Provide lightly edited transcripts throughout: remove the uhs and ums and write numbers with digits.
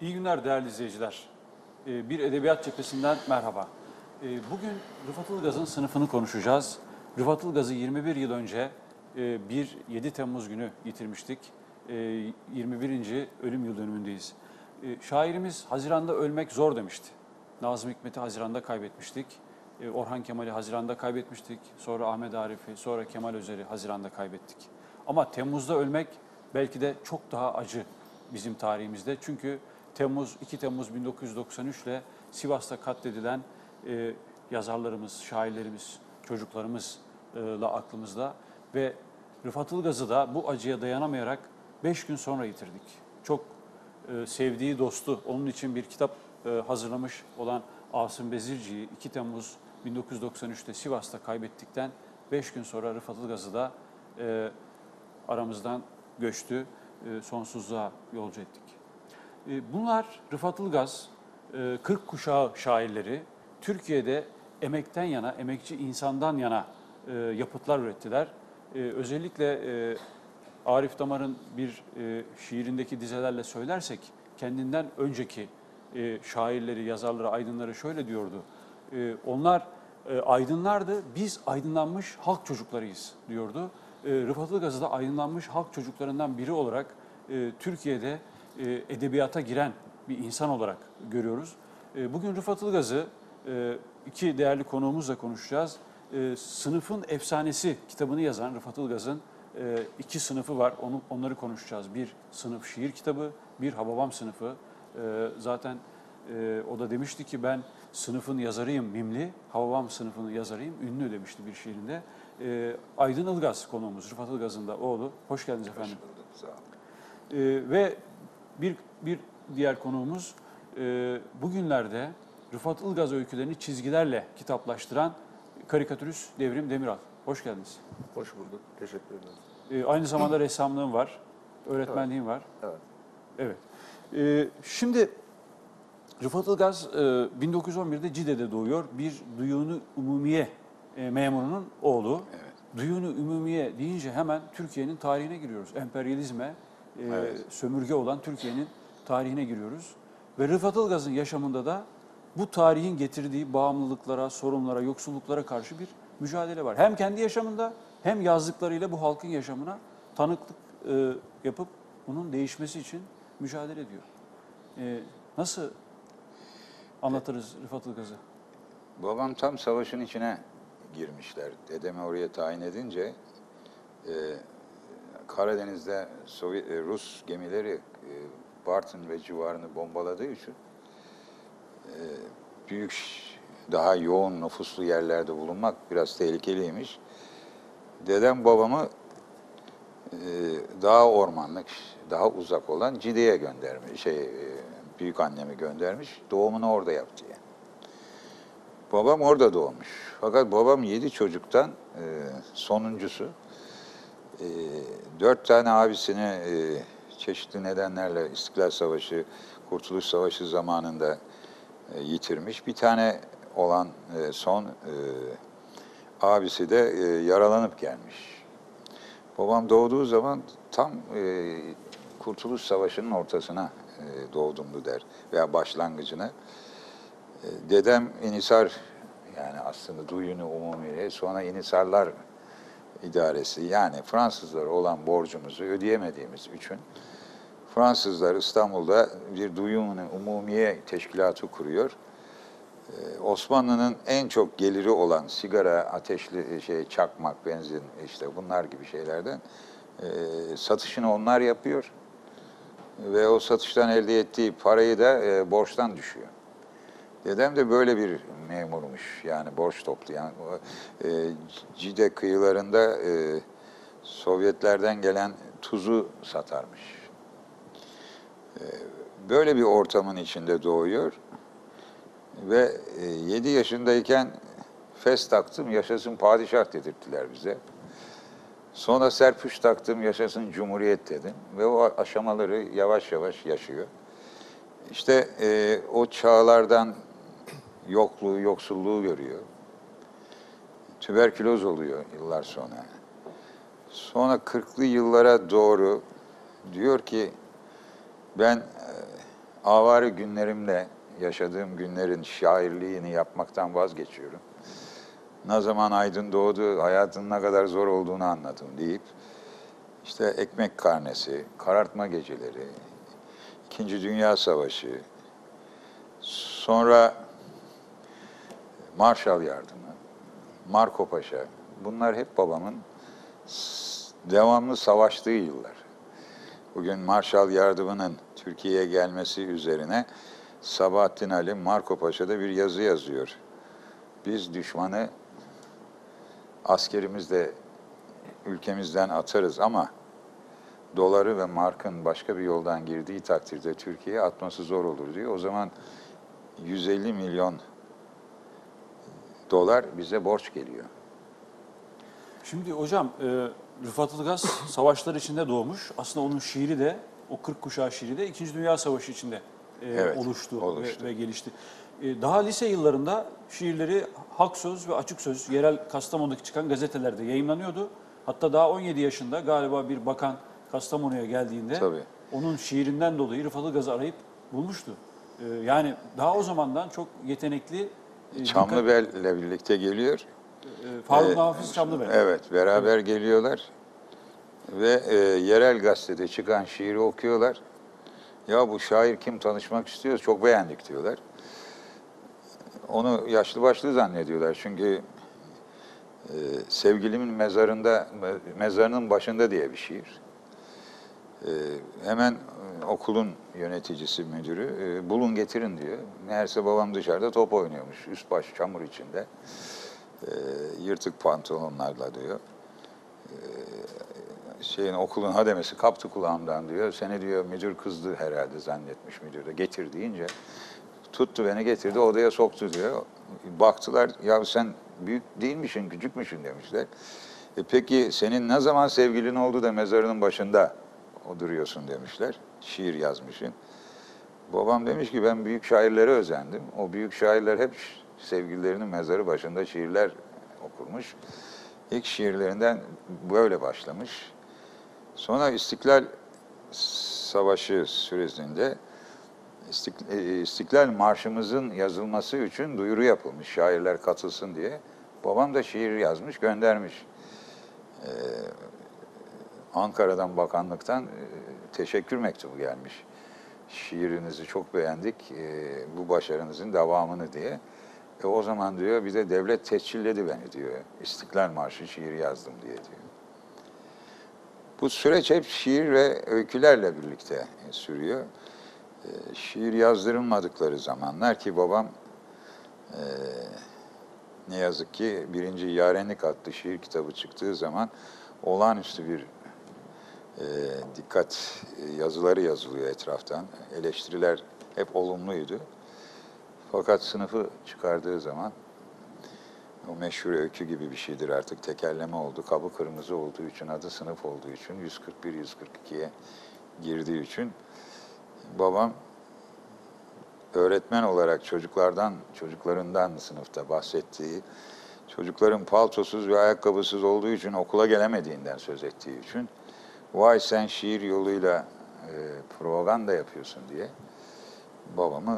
İyi günler değerli izleyiciler. Bir edebiyat cephesinden merhaba. Bugün Rıfat Ilgaz'ın sınıfını konuşacağız. Rıfat Ilgaz'ı 21 yıl önce 7 Temmuz günü yitirmiştik. 21. ölüm yıl dönümündeyiz. Şairimiz Haziran'da ölmek zor demişti. Nazım Hikmet'i Haziran'da kaybetmiştik. Orhan Kemal'i Haziran'da kaybetmiştik. Sonra Ahmet Arif'i, sonra Kemal Özer'i Haziran'da kaybettik. Ama Temmuz'da ölmek belki de çok daha acı bizim tarihimizde. Çünkü 2 Temmuz 1993 ile Sivas'ta katledilen yazarlarımız, şairlerimiz, çocuklarımızla aklımızda ve Rıfat Ilgaz'ı da bu acıya dayanamayarak 5 gün sonra yitirdik. Çok sevdiği dostu, onun için bir kitap hazırlamış olan Asım Bezirci'yi 2 Temmuz 1993'te Sivas'ta kaybettikten 5 gün sonra Rıfat Ilgaz'ı da aramızdan göçtü, sonsuzluğa yolcu ettik. Bunlar Rıfat Ilgaz, 40 kuşağı şairleri Türkiye'de emekten yana, emekçi insandan yana yapıtlar ürettiler. Özellikle Arif Damar'ın bir şiirindeki dizelerle söylersek kendinden önceki şairleri, yazarları, aydınları şöyle diyordu. Onlar aydınlardı, biz aydınlanmış halk çocuklarıyız diyordu. Rıfat Ilgaz'ı da aydınlanmış halk çocuklarından biri olarak Türkiye'de edebiyata giren bir insan olarak görüyoruz. Bugün Rıfat Ilgaz'ı iki değerli konuğumuzla konuşacağız. Sınıfın Efsanesi kitabını yazan Rıfat Ilgaz'ın iki sınıfı var. Onları konuşacağız. Bir sınıf şiir kitabı, bir Hababam sınıfı. Zaten o da demişti ki ben sınıfın yazarıyım mimli, Hababam sınıfının yazarıyım ünlü demişti bir şiirinde. Aydın Ilgaz konuğumuz, Rıfat Ilgaz'ın da oğlu. Hoş geldiniz efendim. Hoş bulduk, sağ olun. Ve bir diğer konuğumuz bugünlerde Rıfat Ilgaz öykülerini çizgilerle kitaplaştıran karikatürist Devrim Demiral. Hoş geldiniz. Hoş bulduk, teşekkür ederim. Aynı zamanda ressamlığım var, öğretmenliğim var. Evet. Evet. Şimdi Rıfat Ilgaz 1911'de Cide'de doğuyor. Bir Duyunu Umumiye memurunun oğlu. Evet. Duyunu Umumiye deyince hemen Türkiye'nin tarihine giriyoruz. Emperyalizme sömürge olan Türkiye'nin tarihine giriyoruz. Ve Rıfat Ilgaz'ın yaşamında da bu tarihin getirdiği bağımlılıklara, sorunlara, yoksulluklara karşı bir mücadele var. Hem kendi yaşamında hem yazdıklarıyla bu halkın yaşamına tanıklık yapıp bunun değişmesi için mücadele ediyor. Nasıl anlatırız Rıfat Ilgaz'ı? Babam tam savaşın içine girmişler. Dedemi oraya tayin edince Karadeniz'de Rus gemileri Bartın ve civarını bombaladığı için büyük, daha yoğun nüfuslu yerlerde bulunmak biraz tehlikeliymiş. Dedem babamı daha ormanlık, daha uzak olan Cide'ye göndermiş, büyük annemi göndermiş. Doğumunu orada yaptı yani. Babam orada doğmuş. Fakat babam 7 çocuktan sonuncusu. 4 tane abisini çeşitli nedenlerle İstiklal Savaşı, Kurtuluş Savaşı zamanında yitirmiş. Bir tane olan son abisi de yaralanıp gelmiş. Babam doğduğu zaman tam Kurtuluş Savaşı'nın ortasına doğdumdu der veya başlangıcına. Dedem İnisar, yani aslında Duyunu Umumiye, sonra İnisarlar İdaresi, yani Fransızlara olan borcumuzu ödeyemediğimiz için Fransızlar İstanbul'da bir Duyunu Umumiye teşkilatı kuruyor. Osmanlı'nın en çok geliri olan sigara, ateşli çakmak, benzin, işte bunlar gibi şeylerden satışını onlar yapıyor. Ve o satıştan elde ettiği parayı da borçtan düşüyor. Dedem de böyle bir memurmuş, yani borç toplayan. Cide kıyılarında Sovyetlerden gelen tuzu satarmış. Böyle bir ortamın içinde doğuyor. Ve 7 yaşındayken fes taktım, yaşasın padişah dedirttiler bize. Sonra serpuş taktım, yaşasın cumhuriyet dedim. Ve o aşamaları yavaş yavaş yaşıyor. İşte o çağlardan yokluğu, yoksulluğu görüyor. Tüberküloz oluyor yıllar sonra. Sonra 40'lı yıllara doğru diyor ki ben Avari günlerimle yaşadığım günlerin şairliğini yapmaktan vazgeçiyorum. Ne zaman aydın doğdu, hayatın ne kadar zor olduğunu anladım deyip, işte ekmek karnesi, karartma geceleri, İkinci Dünya Savaşı, sonra Marshall Yardımı, Marco Paşa, bunlar hep babamın devamlı savaştığı yıllar. Bugün Marshall Yardımı'nın Türkiye'ye gelmesi üzerine Sabahattin Ali Marco Paşa'da bir yazı yazıyor. Biz düşmanı askerimizle ülkemizden atarız ama doları ve markın başka bir yoldan girdiği takdirde Türkiye'ye atması zor olur diyor. O zaman 150 milyon dolar bize borç geliyor. Şimdi hocam Rıfat Ilgaz savaşlar içinde doğmuş. Aslında onun şiiri de, o 40 kuşağı şiiri de 2. Dünya Savaşı içinde Evet, oluştu oluştu. ve gelişti. Daha lise yıllarında şiirleri Halk Söz ve Açık Söz, yerel Kastamonu'daki çıkan gazetelerde yayımlanıyordu. Hatta daha 17 yaşında galiba bir bakan Kastamonu'ya geldiğinde Tabii. onun şiirinden dolayı Rıfat Ilgaz'ı arayıp bulmuştu. Yani daha o zamandan çok yetenekli, Çamlıbel'le birlikte geliyor. Faruk Nafiz Çamlıbel. Evet, beraber geliyorlar ve yerel gazetede çıkan şiiri okuyorlar. Ya bu şair kim, tanışmak istiyoruz, çok beğendik diyorlar. Onu yaşlı başlı zannediyorlar çünkü sevgilimin mezarının başında diye bir şiir. Hemen okulun yöneticisi, müdürü bulun getirin diyor. Meğerse babam dışarıda top oynuyormuş, üst baş çamur içinde. Yırtık pantolonlarla diyor. Okulun hademesi kaptı kulağımdan diyor. Seni diyor müdür kızdı herhalde zannetmiş müdür de. Getir deyince tuttu beni getirdi odaya soktu diyor. Baktılar ya sen büyük değilmişsin küçükmüşsün demişler. Peki senin ne zaman sevgilin oldu da mezarının başında duruyorsun demişler. Şiir yazmışsın. Babam demiş ki ben büyük şairlere özendim. O büyük şairler hep sevgililerinin mezarı başında şiirler okurmuş. İlk şiirlerinden böyle başlamış. Sonra İstiklal Savaşı süresinde İstiklal Marşımızın yazılması için duyuru yapılmış şairler katılsın diye. Babam da şiir yazmış, göndermiş. Ankara'dan bakanlıktan teşekkür mektubu gelmiş. Şiirinizi çok beğendik, bu başarınızın devamını diye. O zaman diyor bir de devlet tescilledi beni diyor. İstiklal Marşı şiiri yazdım diye diyor. Bu süreç hep şiir ve öykülerle birlikte sürüyor. Şiir yazdırılmadıkları zamanlar ki babam ne yazık ki 1. Yarenlik adlı şiir kitabı çıktığı zaman olağanüstü bir dikkat yazıları yazılıyor etraftan. Eleştiriler hep olumluydu. Fakat sınıfı çıkardığı zaman o meşhur öykü gibi bir şeydir artık tekerleme oldu. Kabı kırmızı olduğu için, adı sınıf olduğu için, 141-142'ye girdiği için babam öğretmen olarak çocuklarından sınıfta bahsettiği, çocukların paltosuz ve ayakkabısız olduğu için okula gelemediğinden söz ettiği için, vay sen şiir yoluyla propaganda yapıyorsun diye babamı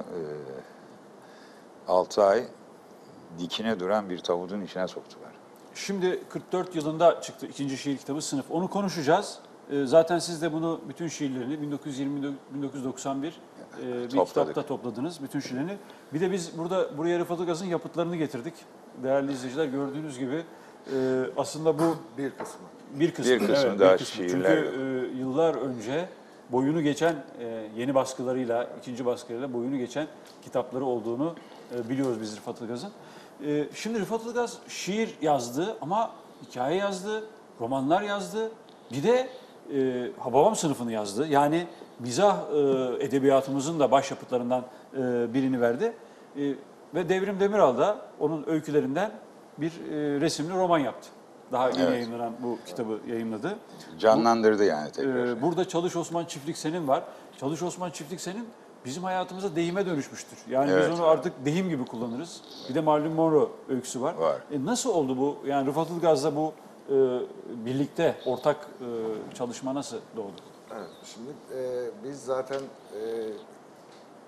6 ay dikine duran bir tabutun içine soktular. Şimdi 44 yılında çıktı ikinci şiir kitabı Sınıf. Onu konuşacağız. Zaten siz de bunu bütün şiirlerini 1920-1991 bir kitapta topladınız bütün şiirlerini. Bir de biz buraya Rıfat Ilgaz'ın yapıtlarını getirdik. Değerli izleyiciler gördüğünüz gibi aslında bu bir kısmı. Bir kısmı evet, daha şiirler. Çünkü yıllar önce boyunu geçen yeni baskılarıyla, ikinci baskılarıyla boyunu geçen kitapları olduğunu biliyoruz biz Rıfat Ilgaz'ın. Şimdi Rıfat Ilgaz şiir yazdı ama hikaye yazdı, romanlar yazdı. Bir de Hababam sınıfını yazdı. Yani mizah edebiyatımızın da başyapıtlarından birini verdi. Ve Devrim Demiral da onun öykülerinden bir resimli roman yaptı. Daha yeni yayınlanan bu kitabı yayınladı. Canlandırdı yani tekrar. Burada Çalış Osman Çiftlik Senin var. Çalış Osman Çiftlik Senin bizim hayatımıza deyime dönüşmüştür. Yani biz onu artık deyim gibi kullanırız. Bir de Marilyn Monroe öyküsü var. Nasıl oldu bu? Yani Rıfat Ilgaz'la bu birlikte ortak çalışma nasıl doğdu? Evet, şimdi biz zaten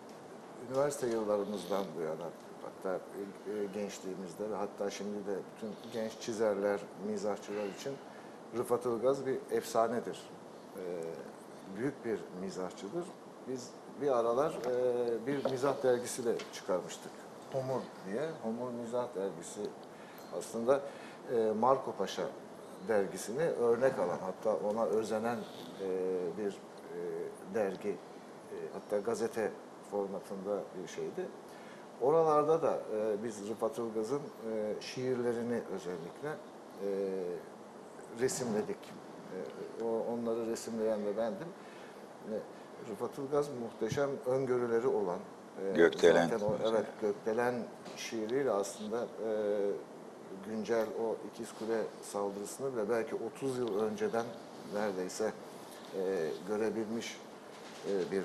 üniversite yıllarımızdan bu yana, hatta gençliğimizde ve hatta şimdi de bütün genç çizerler, mizahçılar için Rıfat Ilgaz bir efsanedir. Büyük bir mizahçıdır. Biz bir aralar bir mizah dergisi de çıkarmıştık. Homur diye. Homur Mizah Dergisi aslında Marco Paşa dergisini örnek alan, hatta ona özenen bir dergi, hatta gazete formatında bir şeydi. Oralarda da biz Rıfat Ilgaz'ın şiirlerini özellikle resimledik. Onları resimleyen de bendim. Rıfat Ilgaz muhteşem öngörüleri olan, Gökdelen. zaten evet, Gökdelen şiiriyle aslında güncel o İkizkule saldırısını bile belki 30 yıl önceden neredeyse görebilmiş bir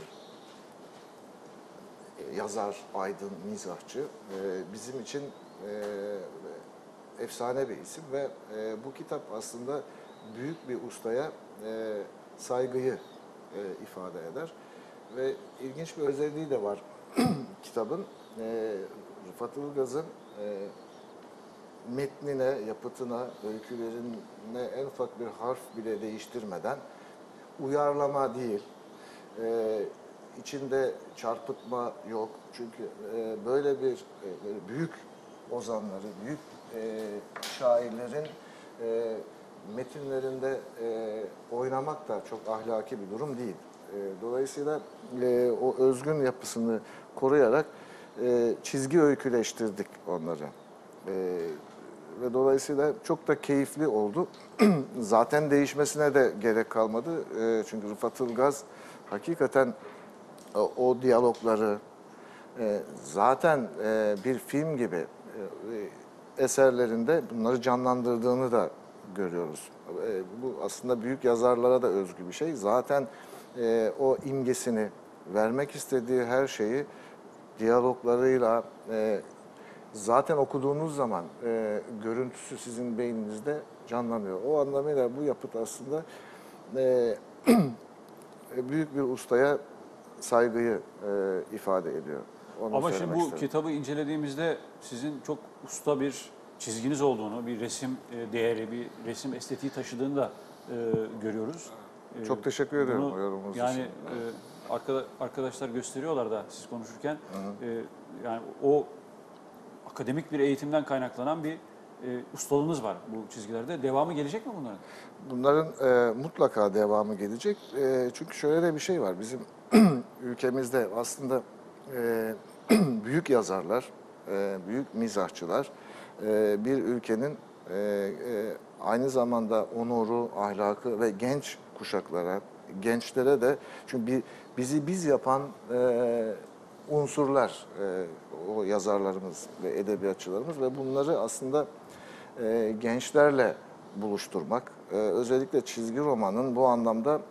yazar, aydın, mizahçı. Bizim için efsane bir isim ve bu kitap aslında büyük bir ustaya saygıyı ifade eder. Ve ilginç bir özelliği de var kitabın. Rıfat Ilgaz'ın metnine, yapıtına, öykülerine en ufak bir harf bile değiştirmeden, uyarlama değil, içinde çarpıtma yok. Çünkü böyle bir büyük ozanları, büyük şairlerin metinlerinde oynamak da çok ahlaki bir durum değil. Dolayısıyla o özgün yapısını koruyarak çizgi öyküleştirdik onları. Ve dolayısıyla çok da keyifli oldu. Zaten değişmesine de gerek kalmadı. Çünkü Rıfat Ilgaz hakikaten o diyalogları zaten bir film gibi eserlerinde bunları canlandırdığını da görüyoruz. Bu aslında büyük yazarlara da özgü bir şey. Zaten o imgesini, vermek istediği her şeyi diyaloglarıyla zaten okuduğunuz zaman görüntüsü sizin beyninizde canlanıyor. O anlamıyla bu yapıt aslında büyük bir ustaya saygıyı ifade ediyor. Onu Ama şimdi söylemek bu isterim. kitabı incelediğimizde sizin çok usta bir çizginiz olduğunu, bir resim değeri, bir resim estetiği taşıdığını da görüyoruz. Çok teşekkür ediyorum Bunu o yorumunuz yani için. arkadaşlar gösteriyorlar da siz konuşurken yani o akademik bir eğitimden kaynaklanan bir ustalığınız var bu çizgilerde. Devamı gelecek mi bunların? Bunların mutlaka devamı gelecek. Çünkü şöyle de bir şey var. Bizim ülkemizde aslında büyük yazarlar, büyük mizahçılar bir ülkenin aynı zamanda onuru, ahlakı ve genç kuşaklara, gençlere de, çünkü bizi biz yapan unsurlar o yazarlarımız ve edebiyatçılarımız ve bunları aslında gençlerle buluşturmak, özellikle çizgi romanın bu anlamda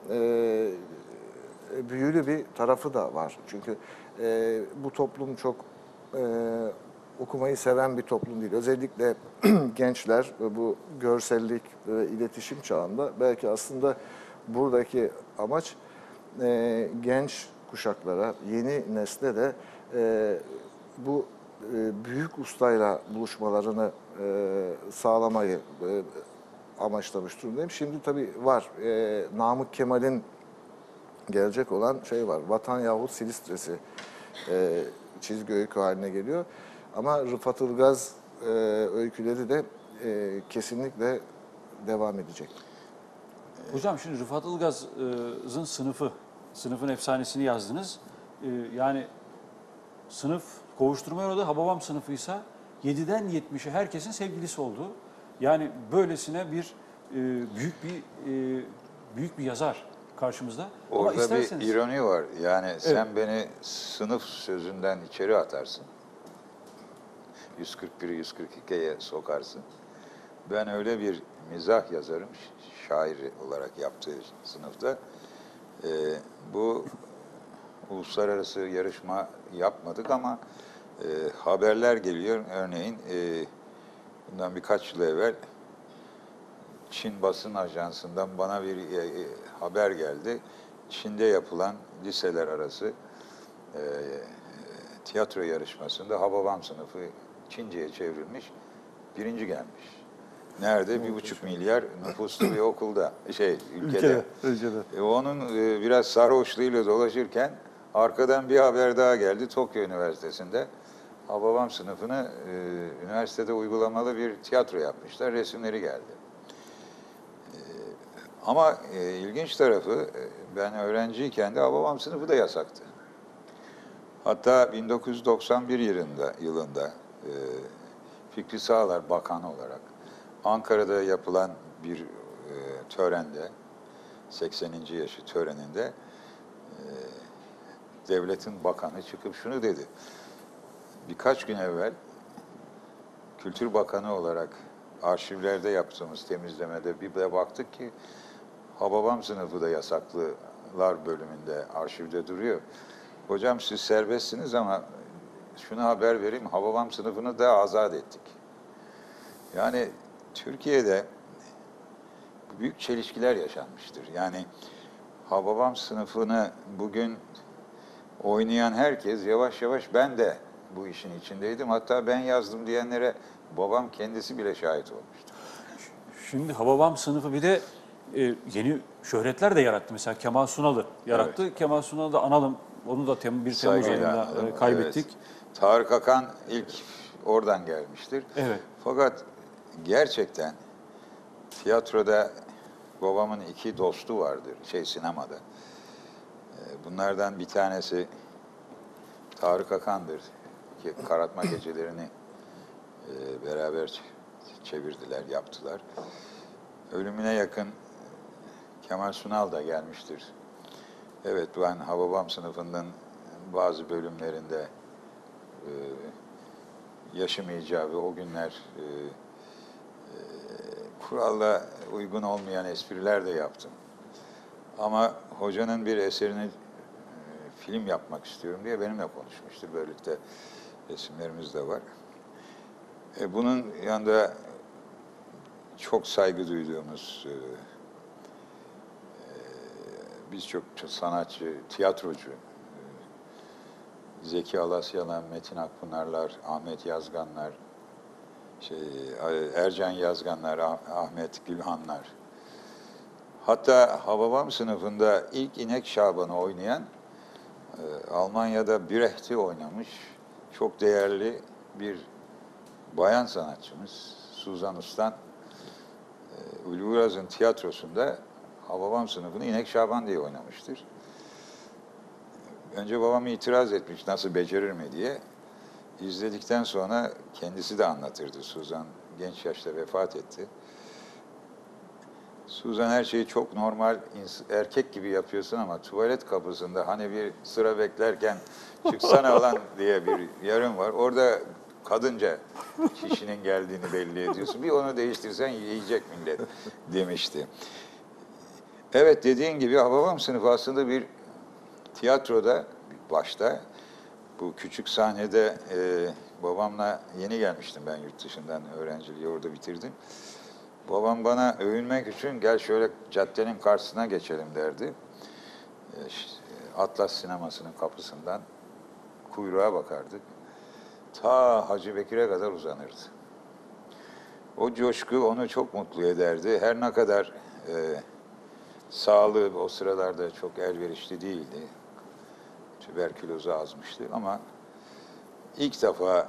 büyülü bir tarafı da var. Çünkü bu toplum çok okumayı seven bir toplum değil. Özellikle gençler ve bu görsellik ve iletişim çağında belki aslında buradaki amaç genç kuşaklara, yeni nesle de bu büyük ustayla buluşmalarını sağlamayı amaçlamış durumdayım. Şimdi tabii var. Namık Kemal'in gelecek olan şey var. Vatan yahut Silistresi çizgi öykü haline geliyor. Ama Rıfat Ilgaz öyküleri de kesinlikle devam edecek. Hocam şimdi Rıfat Ilgaz'ın sınıfın efsanesini yazdınız. Yani sınıf kovuşturma yolu Hababam sınıfıysa 7'den 70'e herkesin sevgilisi oldu. Yani böylesine bir büyük bir yazar karşımızda. Ama Orada isterseniz bir ironi var. Yani sen beni sınıf sözünden içeri atarsın. 141'i 142'ye sokarsın. Ben öyle bir mizah yazarım, şair olarak yaptığı sınıfta. Bu uluslararası yarışma yapmadık ama haberler geliyor. Örneğin bundan birkaç yıl evvel Çin basın ajansından bana bir haber geldi. Çin'de yapılan liseler arası tiyatro yarışmasında Hababam sınıfı Çince'ye çevrilmiş, birinci gelmiş. Nerede? 1,5 milyar nüfuslu bir okulda, ülkede. Onun biraz sarhoşluğuyla dolaşırken arkadan bir haber daha geldi. Tokyo Üniversitesi'nde Hababam sınıfını üniversitede uygulamalı bir tiyatro yapmışlar. Resimleri geldi. Ama ilginç tarafı, ben öğrenciyken de Hababam sınıfı da yasaktı. Hatta 1991 yılında Fikri Sağlar Bakanı olarak Ankara'da yapılan bir törende, 80. yaşı töreninde devletin bakanı çıkıp şunu dedi. Birkaç gün evvel Kültür Bakanı olarak arşivlerde yaptığımız temizlemede bir de baktık ki Hababam sınıfı da yasaklılar bölümünde arşivde duruyor. Hocam siz serbestsiniz ama şunu haber vereyim, Hababam sınıfını da azat ettik. Yani Türkiye'de büyük çelişkiler yaşanmıştır. Yani Hababam sınıfını bugün oynayan herkes yavaş yavaş ben de bu işin içindeydim. Hatta ben yazdım diyenlere babam kendisi bile şahit olmuştu. Şimdi Hababam sınıfı bir de yeni şöhretler de yarattı. Mesela Kemal Sunal'ı yarattı. Evet. Kemal Sunal'ı da analım. Onu da 1 Temmuz Saygıyla ayında analım. kaybettik. Evet. Tarık Akan ilk oradan gelmiştir. Evet. Fakat gerçekten tiyatroda babamın 2 dostu vardır, sinemada. Bunlardan bir tanesi Tarık Akan'dır ki Karatma Gecelerini beraber çevirdiler, yaptılar. Ölümüne yakın Kemal Sunal da gelmiştir. Evet, ben Hababam sınıfının bazı bölümlerinde yaşım icabı o günler kuralla uygun olmayan espriler de yaptım. Ama hocanın bir eserini film yapmak istiyorum diye benimle konuşmuştur. Böylelikle resimlerimiz de var. Bunun yanında çok saygı duyduğumuz birçok sanatçı, tiyatrocu, Zeki Alasyalan, Metin Akpınarlar, Ahmet Yazganlar, Ercan Yazganlar, Ahmet Gülhanlar. Hatta Hababam sınıfında ilk İnek Şaban'ı oynayan Almanya'da Brecht'i oynamış çok değerli bir bayan sanatçımız Suzan Ustan Ulvi Uraz'ın tiyatrosunda Hababam sınıfını İnek Şaban diye oynamıştır. Önce babam itiraz etmiş nasıl becerir mi diye. İzledikten sonra kendisi de anlatırdı. Suzan genç yaşta vefat etti. Suzan her şeyi çok normal, erkek gibi yapıyorsun ama tuvalet kapısında hani bir sıra beklerken çıksana olan diye bir yarım var. Orada kadınca kişinin geldiğini belli ediyorsun. Bir onu değiştirsen yiyecek millet demişti. Evet, dediğin gibi Hababam sınıfı aslında bir tiyatroda başta bu küçük sahnede babamla yeni gelmiştim ben yurt dışından, öğrenciliği orada bitirdim. Babam bana övünmek için gel şöyle caddenin karşısına geçelim derdi. Atlas sinemasının kapısından kuyruğa bakardık. Ta Hacı Bekir'e kadar uzanırdı. O coşku onu çok mutlu ederdi. Her ne kadar sağlığı o sıralarda çok elverişli değildi. Tüberkülozu azmıştı ama ilk defa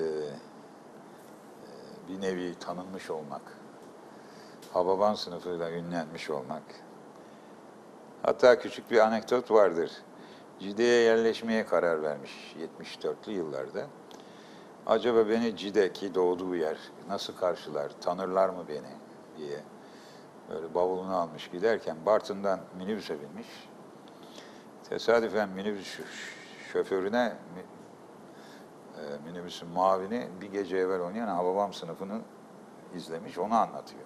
bir nevi tanınmış olmak, Hababam sınıfıyla ünlenmiş olmak. Hatta küçük bir anekdot vardır. Cide'ye yerleşmeye karar vermiş 74'lü yıllarda. Acaba beni Cide'ki doğduğu yer nasıl karşılar, tanırlar mı beni diye böyle bavulunu almış giderken Bartın'dan minibüse binmiş. Tesadüfen minibüs şoförüne minibüsün mavini bir gece evvel oynayan Hababam sınıfını izlemiş, onu anlatıyor.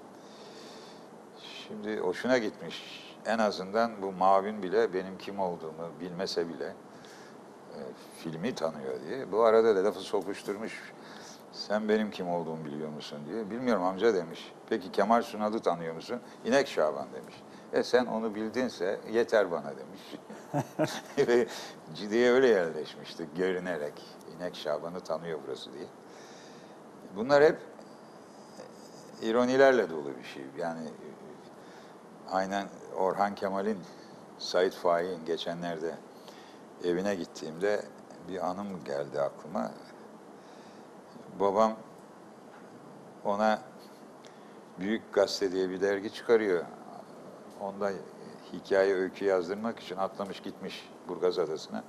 Şimdi hoşuna gitmiş. En azından bu mavin bile benim kim olduğumu bilmese bile filmi tanıyor diye. Bu arada da lafı sokuşturmuş. Sen benim kim olduğumu biliyor musun diye. Bilmiyorum amca demiş. Peki Kemal Sunal'ı tanıyor musun? İnek Şaban demiş. Sen onu bildinse yeter bana demiş. Ve Cide'ye öyle yerleşmiştik, görünerek. İnek Şaban'ı tanıyor burası diye. Bunlar hep ironilerle dolu bir şey. Yani aynen Orhan Kemal'in, Sait Faik'in geçenlerde evine gittiğimde bir anım geldi aklıma. Babam ona Büyük Gazete diye bir dergi çıkarıyor. Onda hikaye, öykü yazdırmak için atlamış gitmiş Burgaz Adası'na.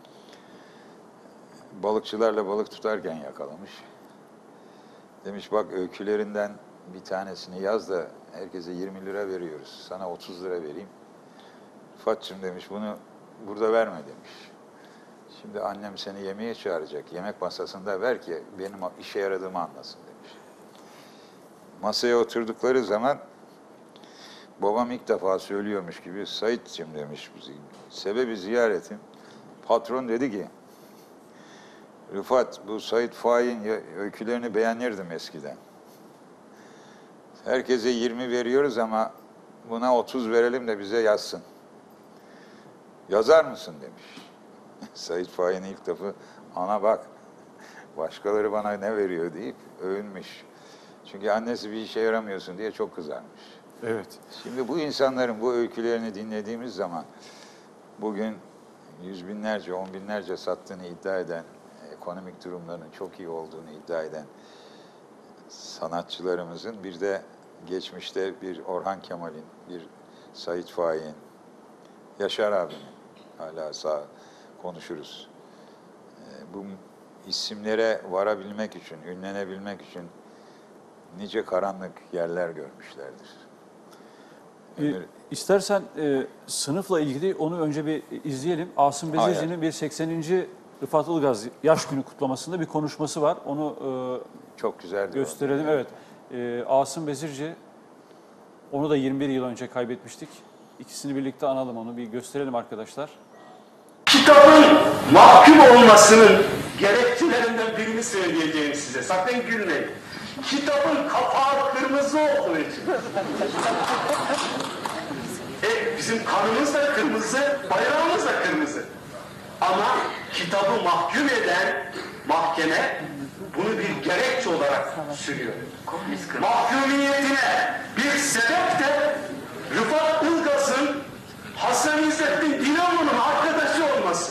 Balıkçılarla balık tutarken yakalamış. Demiş bak öykülerinden bir tanesini yaz da herkese 20 lira veriyoruz. Sana 30 lira vereyim. Fatçım demiş bunu burada verme demiş. Şimdi annem seni yemeğe çağıracak. Yemek masasında ver ki benim işe yaradığımı anlasın demiş. Masaya oturdukları zaman babam ilk defa söylüyormuş gibi Sait'cim demiş. Sebebi ziyaretim. Patron dedi ki Rıfat bu Sait Faik'in öykülerini beğenirdim eskiden. Herkese 20 veriyoruz ama buna 30 verelim de bize yazsın. Yazar mısın demiş. Sait Faik'in ilk lafı ana bak başkaları bana ne veriyor deyip övünmüş. Çünkü annesi bir işe yaramıyorsun diye çok kızarmış. Evet. Şimdi bu insanların bu öykülerini dinlediğimiz zaman bugün yüz binlerce, on binlerce sattığını iddia eden, ekonomik durumlarının çok iyi olduğunu iddia eden sanatçılarımızın bir de geçmişte bir Orhan Kemal'in, bir Sait Faik'in, Yaşar abinin hala sağ konuşuruz. Bu isimlere varabilmek için, ünlenebilmek için nice karanlık yerler görmüşlerdir. İstersen sınıfla ilgili onu önce bir izleyelim. Asım Bezirci'nin bir 80. Rıfat Ilgaz yaş günü kutlamasında bir konuşması var. Onu çok güzeldi. gösterelim. Evet. Asım Bezirci, onu da 21 yıl önce kaybetmiştik. İkisini birlikte analım, onu bir gösterelim arkadaşlar. Kitabın mahkum olmasının gerekçelerinden birini söyleyeceğim size. Sakın gülmeyin. Kitabın kapağı kırmızı olduğu için. Bizim kanımız da kırmızı, bayrağımız da kırmızı. Ama kitabı mahkum eden mahkeme bunu bir gerekçe olarak sürüyor. Mahkumiyetine bir sebep de Rıfat Ilgaz'ın Hasan İzzettin Dinamo'nun arkadaşı olması.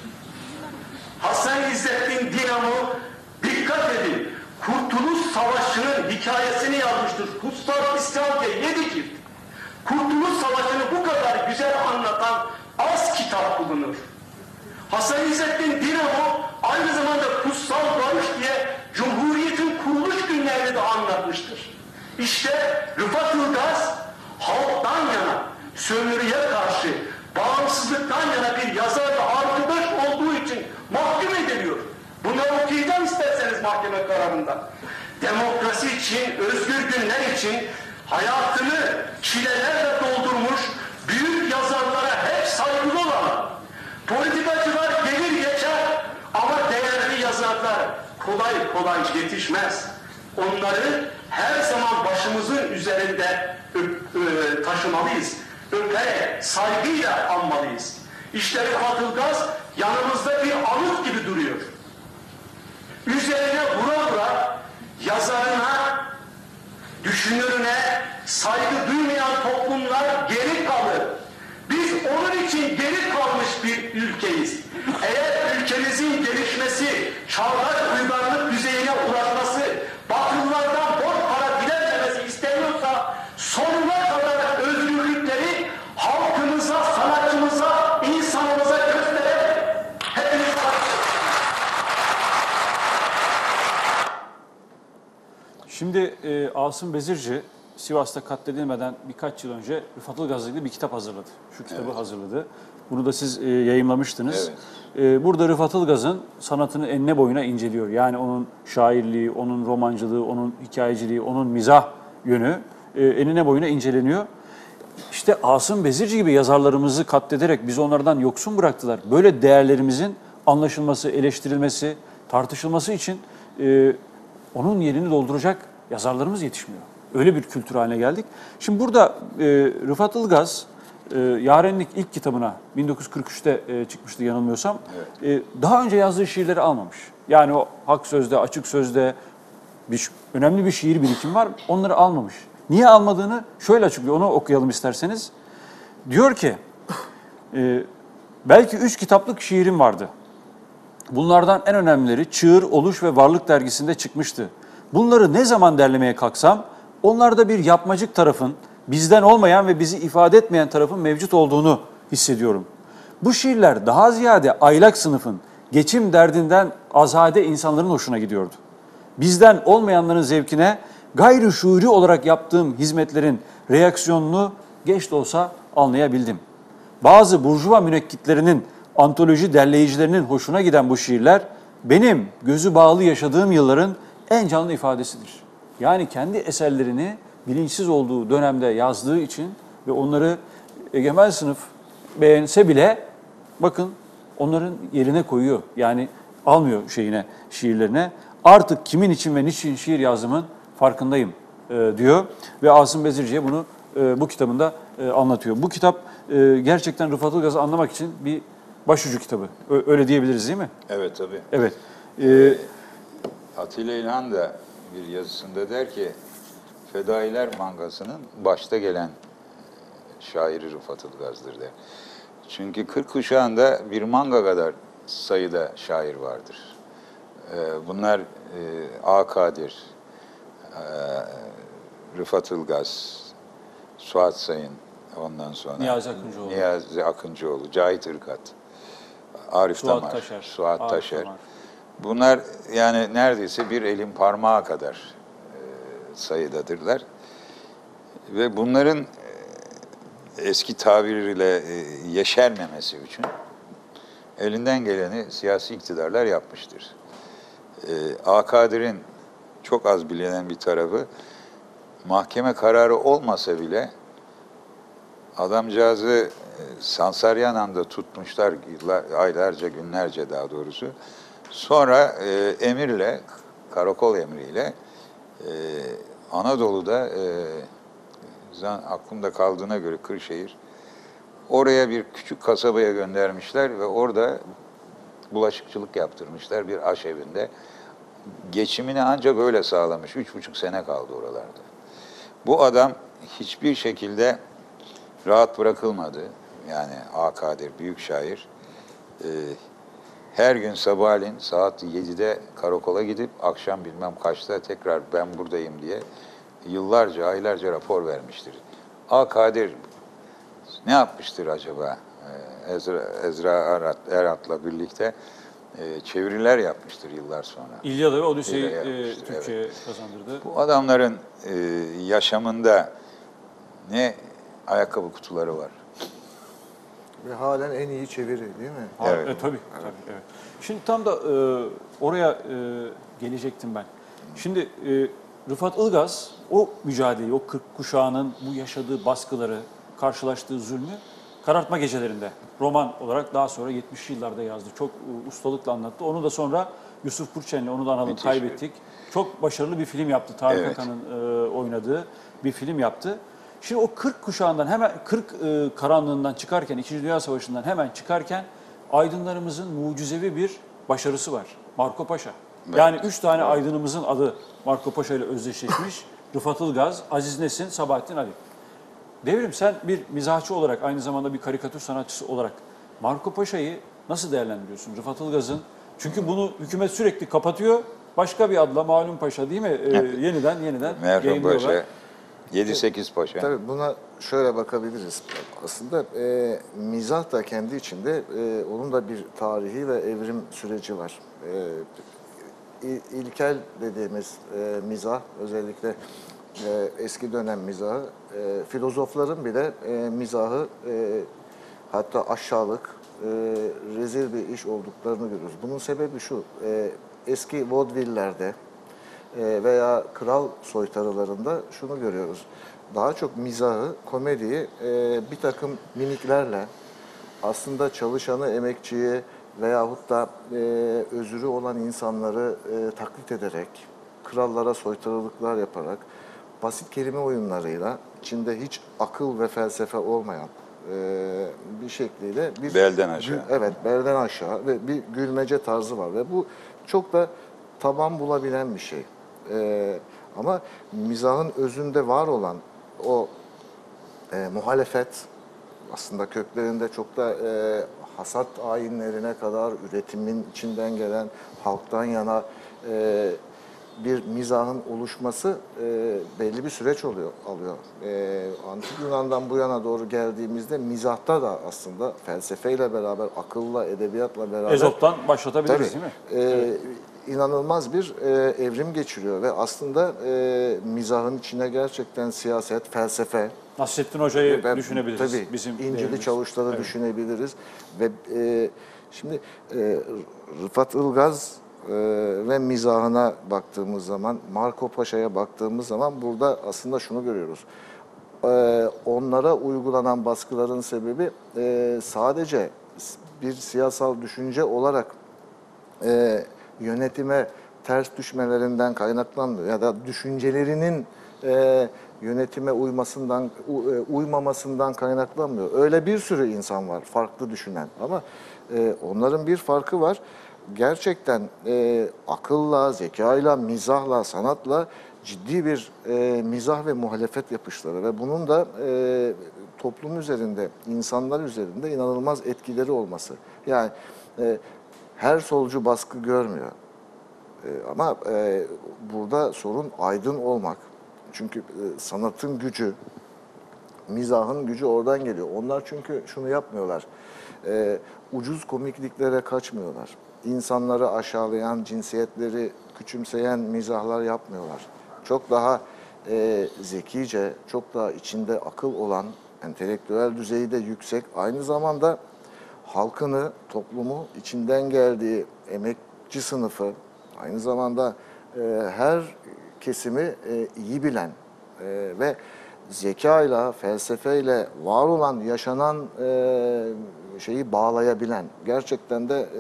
Hasan İzzettin Dinamo, dikkat edin, Kurtuluş Savaşı'nın hikayesini yazmıştır. Kutsal İslam diye 7 cilt. Kurtuluş Savaşı'nı bu kadar güzel anlatan az kitap bulunur. Hasan İzzettin Dinamo aynı zamanda Kutsal Barış diye Cumhuriyet'in kuruluş günlerini de anlatmıştır. İşte Rıfat Ilgaz halktan yana, sömürüye karşı, bağımsızlıktan yana bir yazarla arkadaş olduğu için mahkum ediliyor. Bunları okuyacağım isterseniz mahkeme kararında. Demokrasi için, özgür günler için hayatını çilelerle doldurmuş büyük yazarlara hep saygılı olan, politikacılar gelir geçer ama değerli yazarlar kolay kolay yetişmez. Onları her zaman başımızın üzerinde taşımalıyız. Öperek, saygıyla anmalıyız. İşte Rıfat Ilgaz yanımızda bir anıt gibi duruyor. Üzerine vura vura yazarına, düşünürüne saygı duymayan toplumlar geri kalır. Biz onun için geri kalmış bir ülkeyiz. Eğer ülkemizin gelişmesi, çağdaş uygarlık düzeyine ulaşması, Batılılardan borç para dilenmemesi isteniyorsa sonuna kadar özgürlükleri halkımıza, sanatçımıza, insanımıza göstererek hepimiz Şimdi Asım Bezirci Sivas'ta katledilmeden birkaç yıl önce Rıfat Ilgaz'la ilgili bir kitap hazırladı. Şu kitabı hazırladı. Bunu da siz yayımlamıştınız. Evet. Burada Rıfat Ilgaz'ın sanatını enine boyuna inceliyor. Yani onun şairliği, onun romancılığı, onun hikayeciliği, onun mizah yönü enine boyuna inceleniyor. İşte Asım Bezirci gibi yazarlarımızı katlederek bizi onlardan yoksun bıraktılar. Böyle değerlerimizin anlaşılması, eleştirilmesi, tartışılması için onun yerini dolduracak yazarlarımız yetişmiyor. Öyle bir kültür haline geldik. Şimdi burada Rıfat Ilgaz Yarenlik ilk kitabına 1943'te çıkmıştı yanılmıyorsam. Daha önce yazdığı şiirleri almamış. Yani o Hak Söz'de, Açık Söz'de önemli bir şiir birikimi var. Onları almamış. Niye almadığını şöyle açıklıyor. Onu okuyalım isterseniz. Diyor ki, belki 3 kitaplık şiirim vardı. Bunlardan en önemlileri Çığır, Oluş ve Varlık dergisinde çıkmıştı. Bunları ne zaman derlemeye kalksam, onlarda bir yapmacık tarafın, bizden olmayan ve bizi ifade etmeyen tarafın mevcut olduğunu hissediyorum. Bu şiirler daha ziyade aylak sınıfın, geçim derdinden azade insanların hoşuna gidiyordu. Bizden olmayanların zevkine gayri şuuri olarak yaptığım hizmetlerin reaksiyonunu geç de olsa anlayabildim. Bazı burjuva münekkitlerinin, antoloji derleyicilerinin hoşuna giden bu şiirler benim gözü bağlı yaşadığım yılların en canlı ifadesidir. Yani kendi eserlerini bilinçsiz olduğu dönemde yazdığı için ve onları egemen sınıf beğense bile bakın onların yerine koyuyor. Yani almıyor şiirlerine. Artık kimin için ve niçin şiir yazdığımın farkındayım diyor. Ve Asım Bezirci'ye bunu bu kitabında anlatıyor. Bu kitap gerçekten Rıfat Ilgaz'ı anlamak için bir başucu kitabı. Öyle diyebiliriz değil mi? Evet tabii. Evet. Atilla İlhan da bir yazısında der ki, Fedailer mangasının başta gelen şairi Rıfat Ilgaz'dır der. Çünkü 40 kuşağında bir manga kadar sayıda şair vardır. Bunlar A. Kadir, Rıfat Ilgaz, Suat Sayın, ondan sonra Niyazi Akıncıoğlu, Cahit Irkat, Arif Suat Tamar, Taşer, Suat Arif Taşer. Tamar. Bunlar yani neredeyse bir elin parmağı kadar sayıdadırlar. Ve bunların eski tabiriyle yeşermemesi için elinden geleni siyasi iktidarlar yapmıştır. A. Kadir'in çok az bilinen bir tarafı, mahkeme kararı olmasa bile adamcağızı Sansaryanan'da tutmuşlar aylarca, günlerce daha doğrusu. Sonra emirle, karakol emriyle Anadolu'da aklımda kaldığına göre Kırşehir, oraya bir küçük kasabaya göndermişler ve orada bulaşıkçılık yaptırmışlar bir aşevinde. Geçimini ancak öyle sağlamış. 3,5 sene kaldı oralarda. Bu adam hiçbir şekilde rahat bırakılmadı. Yani A. Kadir, büyük şair. Her gün sabahleyin saat 7'de karakola gidip akşam bilmem kaçta tekrar ben buradayım diye yıllarca, aylarca rapor vermiştir. A. Kadir ne yapmıştır acaba? Ezra Erat'la birlikte çeviriler yapmıştır yıllar sonra. İlyada ve Odise'yi yapmıştır, Türkçe'ye evet. kazandırdı. Bu adamların yaşamında ne ayakkabı kutuları var. Ve halen en iyi çeviri değil mi? Evet. Tabii, evet. Şimdi tam da oraya gelecektim ben. Şimdi Rıfat Ilgaz o mücadeleyi, o 40 kuşağının bu yaşadığı baskıları, karşılaştığı zulmü Karartma Gecelerinde roman olarak daha sonra 70'li yıllarda yazdı. Çok ustalıkla anlattı. Onu da sonra Yusuf Kurçen'le onu da analım, kaybettik. Çok başarılı bir film yaptı. Tarık Akan'ın oynadığı bir film yaptı. Şimdi o 40 kuşağından hemen 40 karanlığından çıkarken, 2. Dünya Savaşı'ndan hemen çıkarken aydınlarımızın mucizevi bir başarısı var. Marco Paşa. Yani 3 tane aydınımızın adı Marco Paşa ile özdeşleşmiş. Rıfat Ilgaz, Aziz Nesin, Sabahattin Ali. Devrim, sen bir mizahçı olarak, aynı zamanda bir karikatür sanatçısı olarak Marco Paşa'yı nasıl değerlendiriyorsun? Rıfat Ilgaz'ın, çünkü bunu hükümet sürekli kapatıyor. Başka bir adla Malum Paşa değil mi? Yeniden Merhum yayınlıyorlar. Paşa, 7-8 Paşa. Tabii buna şöyle bakabiliriz. Aslında mizah da kendi içinde onun da bir tarihi ve evrim süreci var. İlkel dediğimiz mizah, özellikle eski dönem mizahı, filozofların bile mizahı hatta aşağılık, rezil bir iş olduklarını görüyoruz. Bunun sebebi şu, eski vaudevillerde veya kral soytarılarında şunu görüyoruz. Daha çok mizahı, komediyi bir takım mimiklerle aslında çalışanı, emekçiyi veyahut da özürü olan insanları taklit ederek, krallara soytarılıklar yaparak, basit kelime oyunlarıyla, içinde hiç akıl ve felsefe olmayan bir şekliyle bir Belden aşağı. Evet, belden aşağı ve bir gülmece tarzı var ve bu çok da taban bulabilen bir şey. Ama mizahın özünde var olan o muhalefet aslında köklerinde çok da hasat ayinlerine kadar üretimin içinden gelen halktan yana bir mizahın oluşması belli bir süreç alıyor. Antik Yunan'dan bu yana doğru geldiğimizde mizahta da aslında felsefeyle beraber, akılla, edebiyatla beraber Ezop'tan başlatabiliriz tabii, değil mi? inanılmaz bir evrim geçiriyor ve aslında mizahın içine gerçekten siyaset, felsefe, Nasrettin Hoca'yı ben- düşünebiliriz. tabii, Bizim İncil'i değerimiz. Çavuşları Evet. düşünebiliriz ve şimdi Rıfat Ilgaz ve mizahına baktığımız zaman, Marco Paşa'ya baktığımız zaman burada aslında şunu görüyoruz. Onlara uygulanan baskıların sebebi sadece bir siyasal düşünce olarak yönetime ters düşmelerinden kaynaklanmıyor ya da düşüncelerinin yönetime uymamasından kaynaklanmıyor. Öyle bir sürü insan var farklı düşünen ama onların bir farkı var. Gerçekten akılla, zekayla, mizahla, sanatla ciddi bir mizah ve muhalefet yapışları ve bunun da toplum üzerinde, insanlar üzerinde inanılmaz etkileri olması. Yani her solcu baskı görmüyor. Ama burada sorun aydın olmak. Çünkü sanatın gücü, mizahın gücü oradan geliyor. Onlar çünkü şunu yapmıyorlar. Ucuz komikliklere kaçmıyorlar. İnsanları aşağılayan, cinsiyetleri küçümseyen mizahlar yapmıyorlar. Çok daha zekice, çok daha içinde akıl olan, entelektüel düzeyi de yüksek, aynı zamanda halkını, toplumu, içinden geldiği emekçi sınıfı, aynı zamanda her kesimi iyi bilen ve zekayla, felsefeyle var olan, yaşanan şeyi bağlayabilen, gerçekten de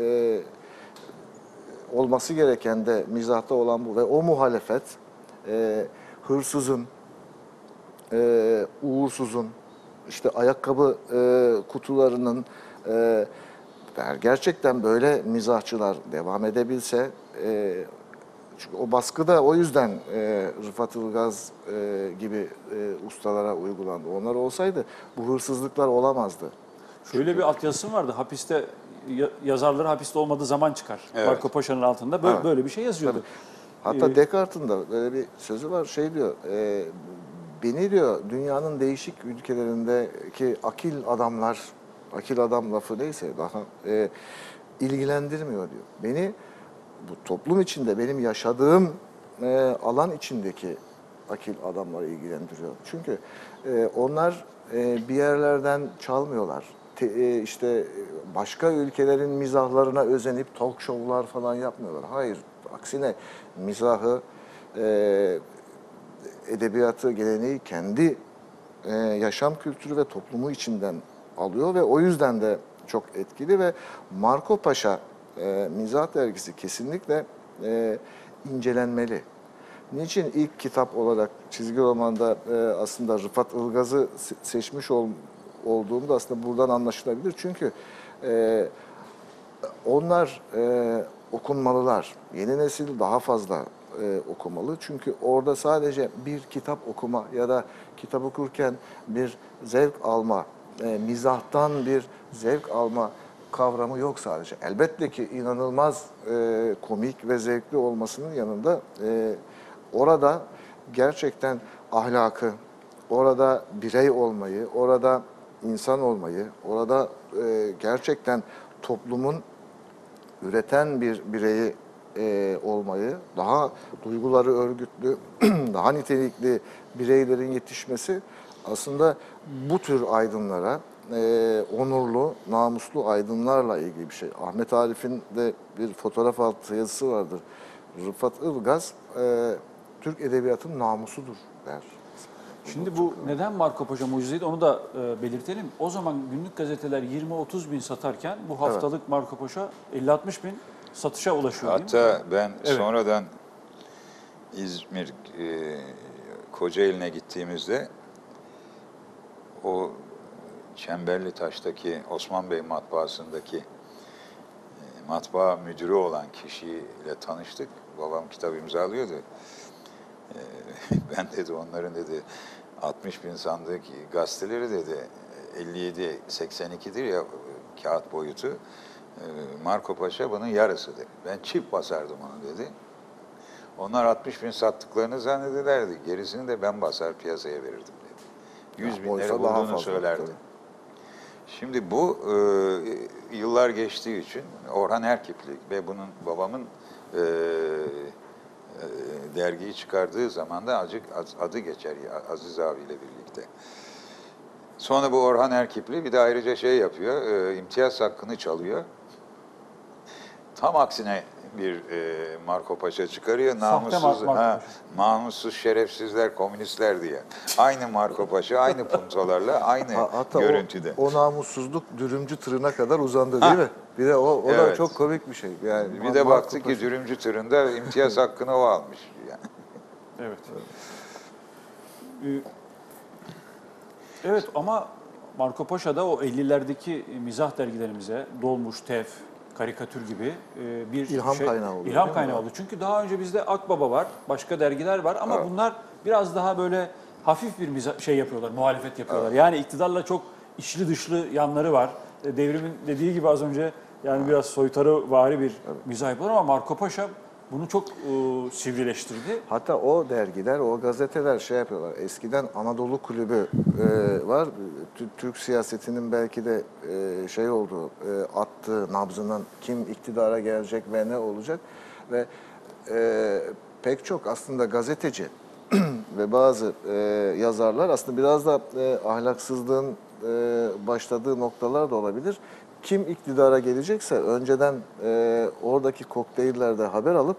olması gereken de mizahta olan bu ve o muhalefet hırsızın, uğursuzun, işte ayakkabı kutularının gerçekten böyle mizahçılar devam edebilse çünkü o baskı da o yüzden Rıfat Ilgaz gibi ustalara uygulandı. Onlar olsaydı bu hırsızlıklar olamazdı. Şöyle bir altyazısı vardı. Hapiste yazarları hapiste olmadığı zaman çıkar. Evet. Marco Paşa'nın altında böyle, Evet. böyle bir şey yazıyordu. Hatta Descartes'in de böyle bir sözü var, şey diyor, beni diyor dünyanın değişik ülkelerindeki akil adamlar, akil adam lafı neyse daha ilgilendirmiyor diyor. Beni bu toplum içinde, benim yaşadığım alan içindeki akil adamları ilgilendiriyor. Çünkü onlar bir yerlerden çalmıyorlar. İşte başka ülkelerin mizahlarına özenip talk show'lar falan yapmıyorlar. Hayır, aksine mizahı, edebiyatı, geleneği kendi yaşam kültürü ve toplumu içinden alıyor ve o yüzden de çok etkili ve Marco Paşa Mizah Dergisi kesinlikle incelenmeli. Niçin ilk kitap olarak çizgi romanda aslında Rıfat Ilgaz'ı seçmiş olduğum da aslında buradan anlaşılabilir. Çünkü onlar okunmalılar. Yeni nesil daha fazla okumalı. Çünkü orada sadece bir kitap okuma ya da kitap okurken bir zevk alma, mizahtan bir zevk alma kavramı yok sadece. Elbette ki inanılmaz komik ve zevkli olmasının yanında orada gerçekten ahlakı, orada birey olmayı, orada insan olmayı, orada gerçekten toplumun üreten bir bireyi olmayı, daha duyguları örgütlü, daha nitelikli bireylerin yetişmesi aslında bu tür aydınlara, onurlu, namuslu aydınlarla ilgili bir şey. Ahmet Arif'in de bir fotoğraf altı yazısı vardır. Rıfat Ilgaz, Türk edebiyatının namusudur der. Şimdi bu neden Marco Paşa mucizeydi onu da belirtelim. O zaman günlük gazeteler 20-30 bin satarken bu haftalık Marco Paşa 50-60 bin satışa ulaşıyor değil mi? Hatta ben Evet. sonradan İzmir Kocaeli'ne gittiğimizde o Çemberli Taş'taki Osman Bey matbaasındaki matbaa müdürü olan kişiyle tanıştık. Babam kitap imzalıyordu. Ben dedi onların dedi 60 bin sandık gazeteleri dedi 57-82'dir ya kağıt boyutu. Marco Paşa bunun yarısıdır. Ben çift basardım onu dedi. Onlar 60 bin sattıklarını zannederlerdi. Gerisini de ben basar piyasaya verirdim dedi. 100 binleri oysa daha bulduğunu fazla, söylerdi. tabii. Şimdi bu yıllar geçtiği için Orhan Erkipli ve bunun babamın dergiyi çıkardığı zaman da adı geçer Aziz abiyle birlikte. Sonra bu Orhan Erkipli bir de ayrıca şey yapıyor, imtiyaz hakkını çalıyor. Tam aksine bir Marco Paşa çıkarıyor. Namussuz, Marco Paşa. namussuz şerefsizler, komünistler diye. Aynı Marco Paşa, aynı puntolarla, aynı Hatta görüntüde. o namussuzluk dürümcü tırına kadar uzandı değil mi? Bir de o da Evet. çok komik bir şey. Yani Bir de Marco baktık ki Paşa- dürümcü tırında imtiyaz hakkını o almış. Yani. Evet. Evet ama Marco Paşa da o 50'lerdeki mizah dergilerimize Dolmuş, Tef, Karikatür gibi bir İlham kaynağı oluyor, İlham değil mi? kaynağı oldu. Çünkü daha önce bizde Akbaba var, başka dergiler var ama bunlar biraz daha böyle hafif bir şey yapıyorlar, muhalefet yapıyorlar. Yani iktidarla çok içli dışlı yanları var. Devrimin dediği gibi az önce yani biraz soytarıvari bir mizah yapıyorlar ama Marco Paşa bunu çok sivrileştirdi. Hatta o dergiler, o gazeteler şey yapıyorlar. Eskiden Anadolu Kulübü var. Türk siyasetinin belki de şey olduğu, attığı nabzının kim iktidara gelecek ve ne olacak. Ve pek çok aslında gazeteci ve bazı yazarlar aslında biraz da ahlaksızlığın başladığı noktalar da olabilir. Kim iktidara gelecekse önceden oradaki kokteyllerde haber alıp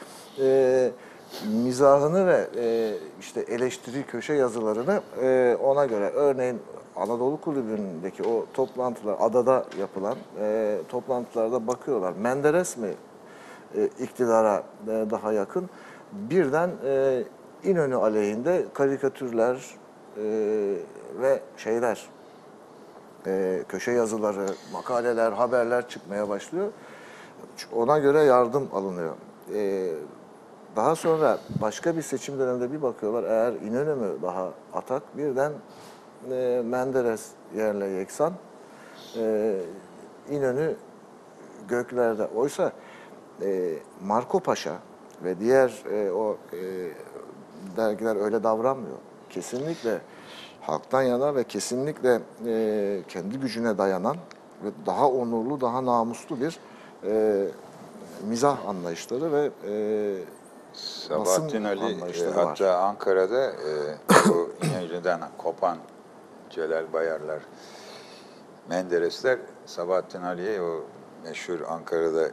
mizahını ve işte eleştiri köşe yazılarını ona göre, örneğin Anadolu Kulübü'ndeki o toplantılar, adada yapılan toplantılarda bakıyorlar. Menderes mi iktidara daha yakın? Birden İnönü aleyhinde karikatürler ve şeyler, köşe yazıları, makaleler, haberler çıkmaya başlıyor. Ona göre yardım alınıyor. Daha sonra başka bir seçim döneminde bir bakıyorlar, eğer İnönü mü daha atak, birden Menderes yerle yeksan, İnönü göklerde. Oysa Marco Paşa ve diğer o dergiler öyle davranmıyor. Kesinlikle halktan yana ve kesinlikle kendi gücüne dayanan ve daha onurlu, daha namuslu bir mizah anlayışları ve Sabahattin Ali anlayışları hatta var. Ankara'da bu İnönü'den kopan Celal Bayarlar, Menderesler Sabahattin Ali'ye o meşhur Ankara'da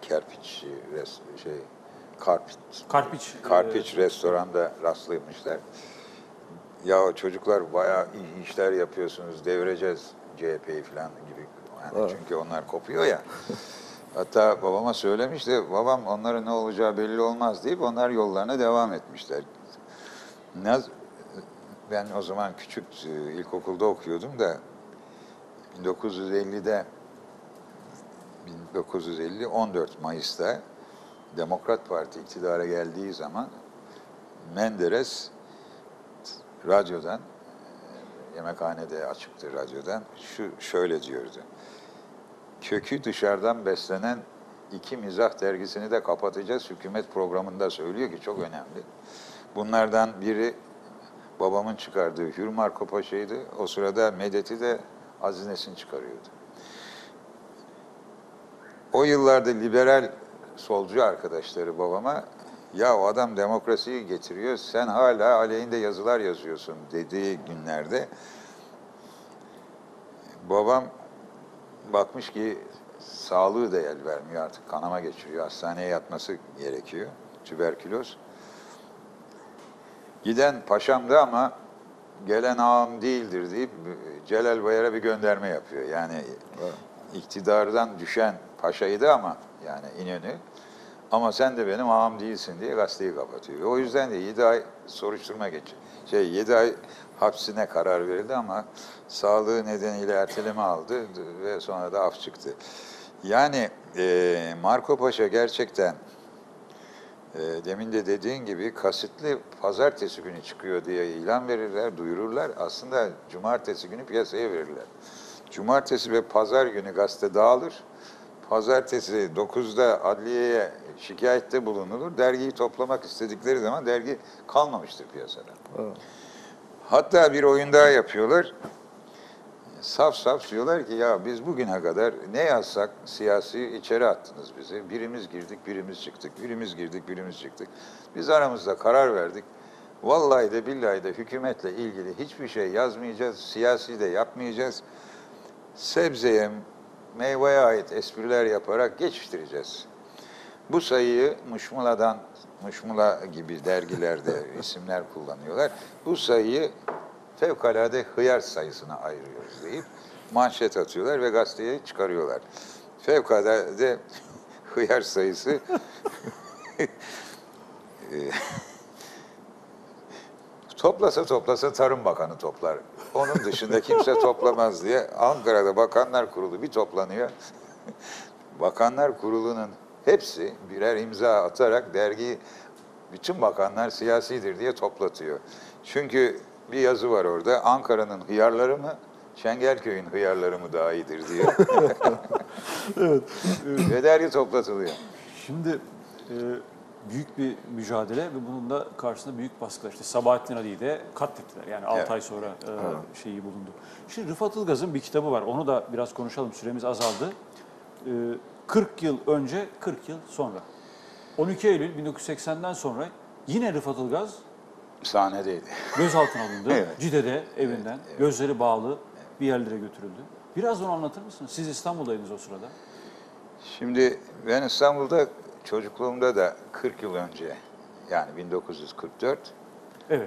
Karpiç restoranda rastlıymışlar. Ya çocuklar bayağı iyi işler yapıyorsunuz, devireceğiz CHP'yi falan gibi. Yani Evet. çünkü onlar kopuyor ya. Hatta babama söylemiş de babam onların ne olacağı belli olmaz deyip onlar yollarına devam etmişler. Ben o zaman küçük ilkokulda okuyordum da 1950 14 Mayıs'ta Demokrat Parti iktidara geldiği zaman Menderes radyodan, yemekhanede açıktı radyodan, şöyle diyordu. Kökü dışarıdan beslenen 2 mizah dergisini de kapatacağız. Hükümet programında söylüyor ki çok önemli. Bunlardan biri babamın çıkardığı Hür Marco Paşa'ydı. O sırada Medet'i de Aziz Nesin çıkarıyordu. O yıllarda liberal solcu arkadaşları babama, ya o adam demokrasiyi getiriyor, sen hala aleyhinde yazılar yazıyorsun dediği günlerde babam bakmış ki sağlığı da el vermiyor, artık kanama geçiriyor, hastaneye yatması gerekiyor, tüberküloz. Giden paşamdı ama gelen ağam değildir deyip Celal Bayar'a bir gönderme yapıyor. Yani iktidardan düşen paşaydı ama yani İnönü, Ama sen de benim ağam değilsin diye gazeteyi kapatıyor. O yüzden de 7 ay soruşturma geçiyor. 7 ay hapsine karar verildi ama sağlığı nedeniyle erteleme aldı ve sonra da af çıktı. Yani Marco Paşa gerçekten demin de dediğin gibi kasıtlı pazartesi günü çıkıyor diye ilan verirler, duyururlar. Aslında cumartesi günü piyasaya verirler. Cumartesi ve pazar günü gazete dağılır. Pazartesi 9'da adliyeye şikayette bulunulur. Dergiyi toplamak istedikleri zaman dergi kalmamıştır piyasada. Evet. Hatta bir oyun daha yapıyorlar. Saf saf diyorlar ki ya biz bugüne kadar ne yazsak siyasi içeri attınız bizi. Birimiz girdik, birimiz çıktık. Birimiz girdik, birimiz çıktık. Biz aramızda karar verdik. Vallahi de billahi de hükümetle ilgili hiçbir şey yazmayacağız. Siyasi de yapmayacağız. Sebzeye, meyveye ait espriler yaparak geçiştireceğiz. Bu sayıyı Muşmula gibi dergilerde isimler kullanıyorlar. Bu sayıyı fevkalade hıyar sayısına ayırıyoruz deyip manşet atıyorlar ve gazeteye çıkarıyorlar. Fevkalade hıyar sayısı toplasa Tarım Bakanı toplar. Onun dışında kimse toplamaz diye Ankara'da Bakanlar Kurulu bir toplanıyor. Bakanlar Kurulu'nun hepsi birer imza atarak dergiyi bütün bakanlar siyasidir diye toplatıyor. Çünkü bir yazı var orada. Ankara'nın hıyarları mı, Çengelköy'ün hıyarları mı daha iyidir diye. Evet. Ve dergi toplatılıyor. Şimdi büyük bir mücadele ve bunun da karşısında büyük baskılar. İşte Sabahattin Ali'yi de katlettiler. Yani 6 Evet. ay sonra şeyi bulundu. Şimdi Rıfat Ilgaz'ın bir kitabı var. Onu da biraz konuşalım. Süremiz azaldı. 40 yıl önce, 40 yıl sonra. 12 Eylül 1980'den sonra yine Rıfat Ilgaz Sahnedeydi. gözaltına alındı. Evet. Cide'de evinden. Gözleri bağlı bir yerlere götürüldü. Biraz onu anlatır mısınız? Siz İstanbul'daydınız o sırada. Şimdi ben İstanbul'da çocukluğumda da 40 yıl önce, yani 1944, Evet.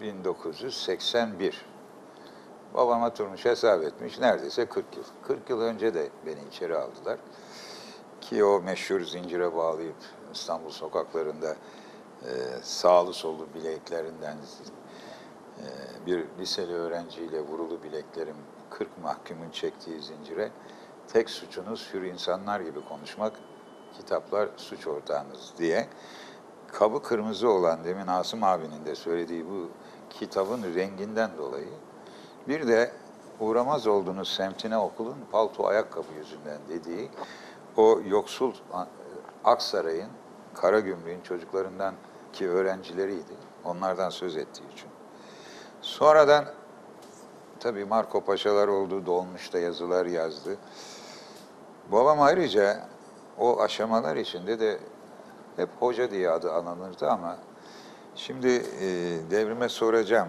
1981. Babam oturmuş hesap etmiş neredeyse 40 yıl. 40 yıl önce de beni içeri aldılar. Ki o meşhur zincire bağlayıp İstanbul sokaklarında sağlı sollu bileklerinden bir liseli öğrenciyle vurulu bileklerim 40 mahkumun çektiği zincire tek suçunuz hür insanlar gibi konuşmak, kitaplar suç ortağınız diye kabı kırmızı olan demin Asım abinin de söylediği bu kitabın renginden dolayı bir de uğramaz olduğunuz semtine okulun palto ayakkabı yüzünden dediği o yoksul Aksaray'ın, Karagümrük'ün çocuklarından ki öğrencileriydi. Onlardan söz ettiği için. Sonradan tabii Marco Paşalar oldu, Dolmuş'ta yazılar yazdı. Babam ayrıca o aşamalar içinde de hep hoca diye adı anılırdı ama şimdi devrime soracağım.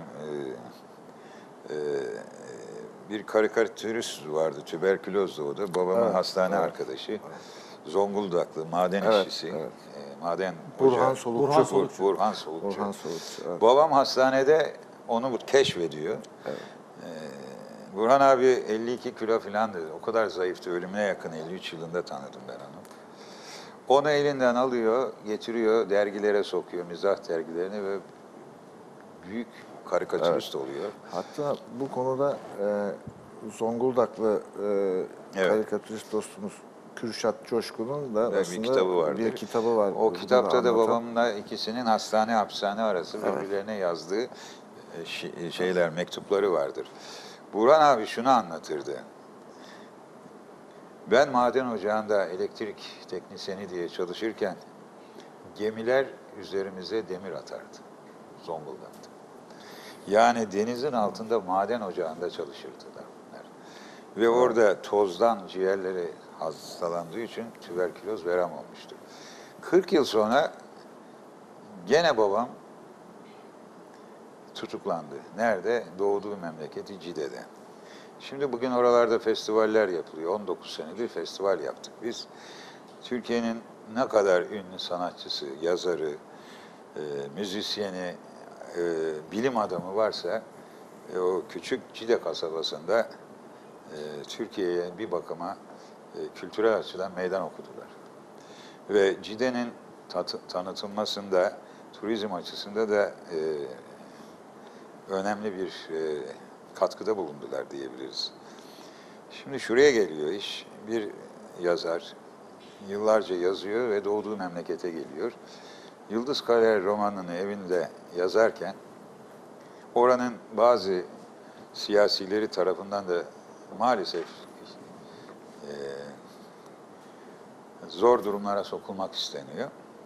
Bir karikatürist vardı, tüberkülozdu o da. Babamın Evet, hastane evet. arkadaşı. Zonguldaklı, maden Evet, işçisi. evet. Maden Burhan hoca. Solukçu. Burhan Solukçu. Burhan Solukçu. Orhan Solukçu. Evet. Babam hastanede onu keşfediyor. Burhan abi 52 kilo falan dedi. O kadar zayıftı, ölümüne yakın 53 yılında tanıdım ben onu. Onu elinden alıyor, getiriyor, dergilere sokuyor, mizah dergilerine ve büyük karikatürist oluyor. Hatta bu konuda Zonguldaklı Evet. karikatürist dostumuz Kürşat Coşkun'un da Ve bir aslında kitabı vardır. bir kitabı var. O Bunu kitapta da anlatan. babamla ikisinin hapishane arası birbirlerine yazdığı şeyler, mektupları vardır. Burhan abi şunu anlatırdı. Ben maden ocağında elektrik teknisyeni diye çalışırken gemiler üzerimize demir atardı Zonguldak'ta. Yani denizin altında maden ocağında çalışırdılar. Ve orada tozdan ciğerleri hastalandığı için tüberküloz verem olmuştu. 40 yıl sonra gene babam tutuklandı. Nerede? Doğduğu memleketi Cide'de. Şimdi bugün oralarda festivaller yapılıyor. 19 senedir festival yaptık biz. Türkiye'nin ne kadar ünlü sanatçısı, yazarı, müzisyeni, bilim adamı varsa o küçük Cide kasabasında Türkiye'ye bir bakıma kültürel açıdan meydan okudular. Ve Cide'nin tanıtılmasında, turizm açısında da önemli bir katkıda bulundular diyebiliriz. Şimdi şuraya geliyor iş. Bir yazar yıllarca yazıyor ve doğduğu memlekete geliyor. Yıldız Kale romanını evinde yazarken oranın bazı siyasileri tarafından da maalesef zor durumlara sokulmak isteniyor.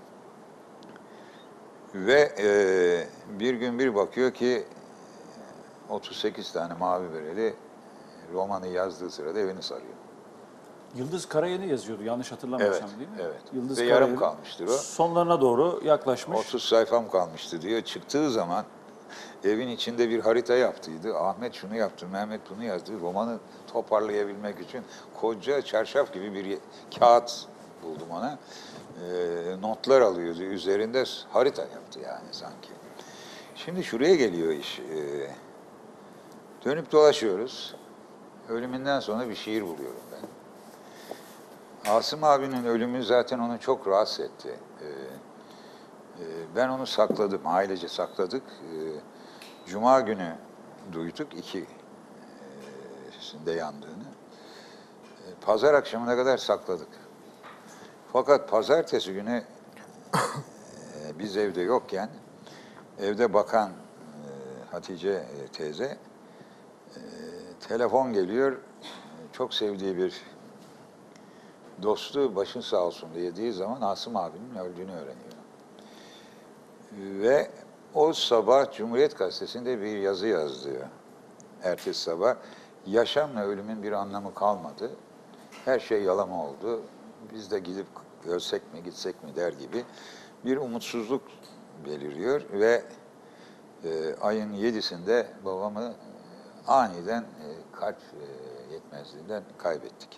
Ve bir gün bir bakıyor ki 38 tane mavi bereli romanı yazdığı sırada evini sarıyor. Yıldız Karayel'i yazıyordu yanlış hatırlamıyorsam Evet, değil mi? evet. Yıldız Ve yarım Karayel'in kalmıştır o. sonlarına doğru yaklaşmış. 30 sayfam kalmıştı diyor. Çıktığı zaman evin içinde bir harita yaptıydı. Ahmet şunu yaptı, Mehmet bunu yazdı. Romanı toparlayabilmek için koca çarşaf gibi bir kağıt buldum ona. Notlar alıyordu. Üzerinde harita yaptı yani sanki. Şimdi şuraya geliyor iş. Dönüp dolaşıyoruz. Ölümünden sonra bir şiir buluyorum ben. Asım abinin ölümü zaten onu çok rahatsız etti. Ben onu sakladım, ailece sakladık. Cuma günü duyduk ikisinde yandığını. Pazar akşamına kadar sakladık. Fakat pazartesi günü biz evde yokken evde bakan Hatice teyze telefon geliyor. Çok sevdiği bir dostu başın sağ olsun dediği zaman Asım abinin öldüğünü öğreniyor. Ve o sabah Cumhuriyet Gazetesi'nde bir yazı yazdı. Ertesi sabah yaşamla ölümün bir anlamı kalmadı. Her şey yalama oldu. Biz de gidip ölsek mi gitsek mi der gibi bir umutsuzluk beliriyor ve ayın 7'sinde babamı aniden kalp yetmezliğinden kaybettik.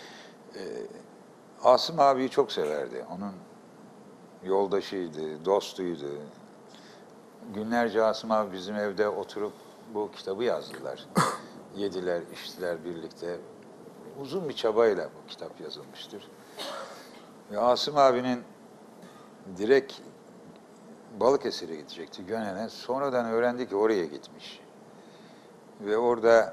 Asım abiyi çok severdi. Onun yoldaşıydı, dostuydu. Günlerce Asım abi bizim evde oturup bu kitabı yazdılar. Yediler, içtiler birlikte. Uzun bir çabayla bu kitap yazılmıştır. Ve Asım abinin direkt Balıkesir'e gidecekti, Gönen'e. Sonradan öğrendi ki oraya gitmiş. Ve orada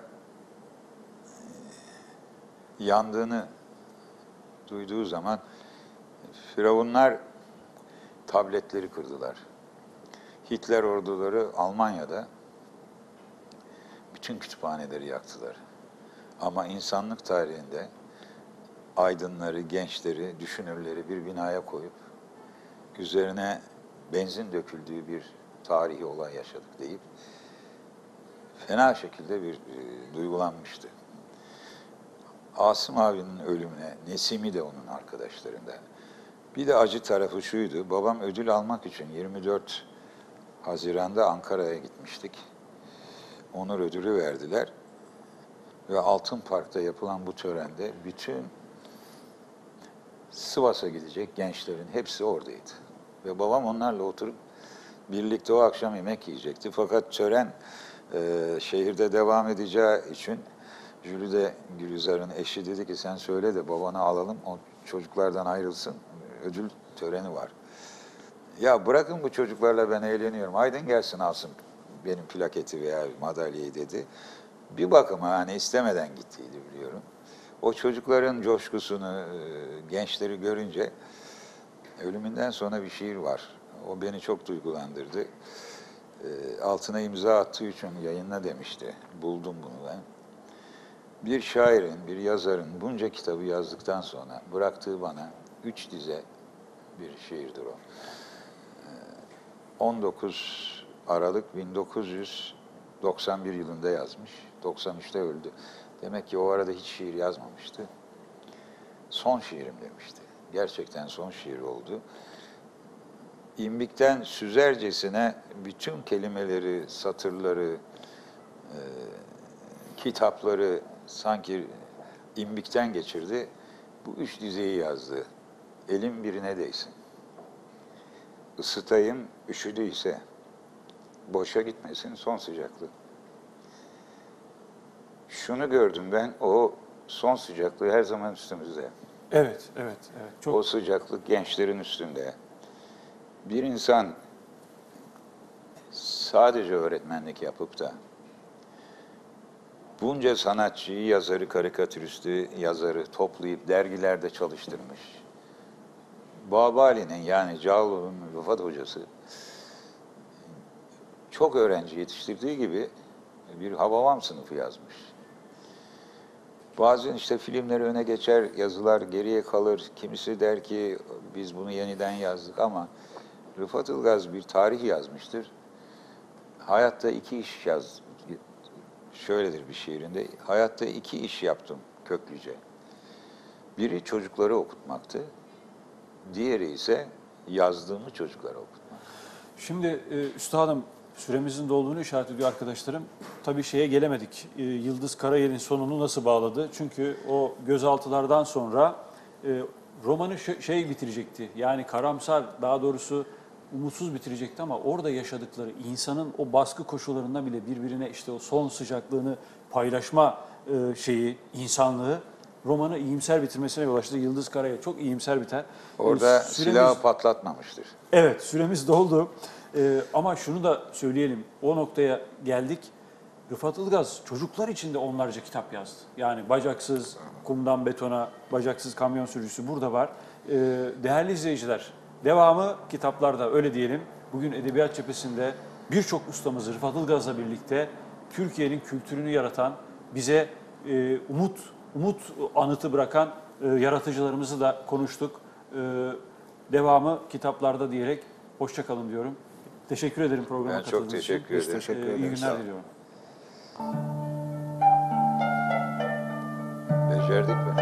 yandığını duyduğu zaman Firavunlar tabletleri kırdılar. Hitler orduları Almanya'da bütün kütüphaneleri yaktılar. Ama insanlık tarihinde aydınları, gençleri, düşünürleri bir binaya koyup üzerine benzin döküldüğü bir tarihi olay yaşadık deyip fena şekilde bir duygulanmıştı. Asım abinin ölümüne, Nesimi de onun arkadaşlarında. Bir de acı tarafı şuydu, babam ödül almak için 24 Haziran'da Ankara'ya gitmiştik. Onur ödülü verdiler. Ve Altın Park'ta yapılan bu törende bütün Sivas'a gidecek gençlerin hepsi oradaydı. Ve babam onlarla oturup birlikte o akşam yemek yiyecekti. Fakat tören şehirde devam edeceği için Jülide Gülizar'ın eşi dedi ki sen söyle de babanı alalım, o çocuklardan ayrılsın, ödül töreni var. Ya bırakın bu çocuklarla ben eğleniyorum, aydın gelsin alsın benim plaketi veya madalyayı dedi. Bir bakıma hani istemeden gittiydi biliyorum. O çocukların coşkusunu, gençleri görünce ölümünden sonra bir şiir var. O beni çok duygulandırdı. Altına imza attığı için yayınla demişti. Buldum bunu ben. Bir şairin, bir yazarın bunca kitabı yazdıktan sonra bıraktığı bana 3 dize bir şiirdir o. 19 Aralık 1991 yılında yazmış. 93'te öldü. Demek ki o arada hiç şiir yazmamıştı. Son şiirim demişti. Gerçekten son şiir oldu. İmbikten süzercesine bütün kelimeleri, satırları, kitapları sanki imbikten geçirdi. Bu 3 dizeyi yazdı. Elim birine değsin. Isıtayım, üşüdüyse. Boşa gitmesin son sıcaklık. Şunu gördüm ben, o son sıcaklığı her zaman üstümüzde. Evet, evet, evet. Çok O sıcaklık gençlerin üstünde. bir insan sadece öğretmenlik yapıp da bunca sanatçıyı, yazarı, karikatüristi, yazarı toplayıp dergilerde çalıştırmış. Babali'nin yani Cağaloğlu'nun Rıfat Hocası çok öğrenci yetiştirdiği gibi bir Hababam sınıfı yazmış. Bazen işte filmleri öne geçer, yazılar geriye kalır. Kimisi der ki biz bunu yeniden yazdık ama Rıfat Ilgaz bir tarih yazmıştır. Hayatta iki iş yaz. Şöyledir bir şiirinde. Hayatta iki iş yaptım köklüce. Biri çocukları okutmaktı. Diğeri ise yazdığımı çocuklara okutmak. Şimdi üstadım, süremizin dolduğunu işaret ediyor arkadaşlarım. Tabii şeye gelemedik. Yıldız Karayel'in sonunu nasıl bağladı? Çünkü o gözaltılardan sonra romanı şey bitirecekti. Yani karamsar, daha doğrusu umutsuz bitirecekti ama orada yaşadıkları insanın o baskı koşullarında bile birbirine işte o son sıcaklığını paylaşma insanlığı romanı iyimser bitirmesine yol açtı. Yıldız Karayel çok iyimser biter. Orada Süremiz- silahı patlatmamıştır. Evet, süremiz doldu. Ama şunu da söyleyelim, o noktaya geldik. Rıfat Ilgaz çocuklar için de onlarca kitap yazdı. Yani Bacaksız Kumdan Betona, Bacaksız Kamyon Sürücüsü burada var. Değerli izleyiciler, devamı kitaplarda, öyle diyelim. Bugün Edebiyat Cephesi'nde birçok ustamız Rıfat Ilgaz'la birlikte Türkiye'nin kültürünü yaratan, bize umut anıtı bırakan yaratıcılarımızı da konuştuk. Devamı kitaplarda diyerek hoşça kalın diyorum. Teşekkür ederim programa Ben çok katıldığınız için. teşekkür ederim. teşekkür İyi ederiz. günler diliyorum. Becerdik mi?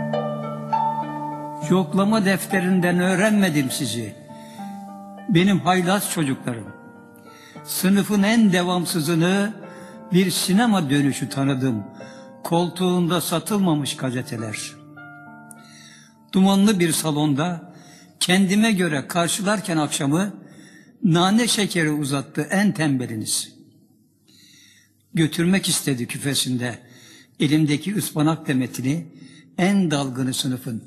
Yoklama defterinden öğrenmedim sizi. Benim haylaz çocuklarım. Sınıfın en devamsızını bir sinema dönüşü tanıdım. Koltuğunda satılmamış gazeteler. Dumanlı bir salonda kendime göre karşılarken akşamı nane şekeri uzattı en tembeliniz. Götürmek istedi küfesinde elimdeki ıspanak demetini en dalgını sınıfın.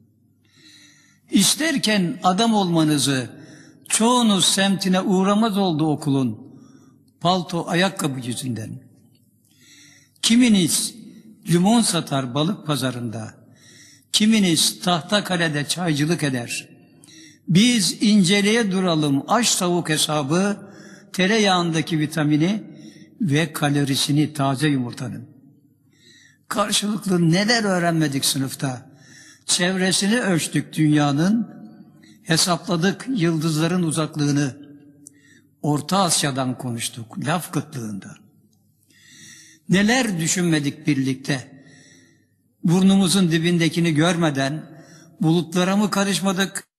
İsterken adam olmanızı çoğunuz semtine uğramaz oldu okulun palto ayakkabı yüzünden. Kiminiz limon satar balık pazarında, kiminiz Tahtakale'de çaycılık eder. Biz inceleye duralım aç tavuk hesabı, tereyağındaki vitamini ve kalorisini taze yumurtanın. Karşılıklı neler öğrenmedik sınıfta. Çevresini ölçtük dünyanın, hesapladık yıldızların uzaklığını. Orta Asya'dan konuştuk laf kıtlığında. Neler düşünmedik birlikte. Burnumuzun dibindekini görmeden bulutlara mı karışmadık?